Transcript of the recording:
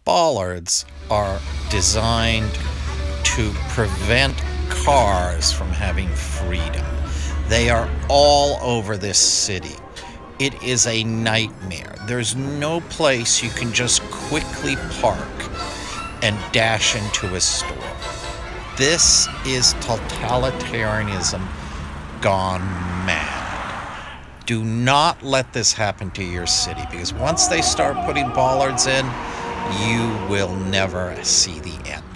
bollards are designed to prevent cars from having freedom. They are all over this city. It is a nightmare. There's no place you can just quickly park and dash into a store. This is totalitarianism gone mad. Do not let this happen to your city, because once they start putting bollards in, you will never see the end.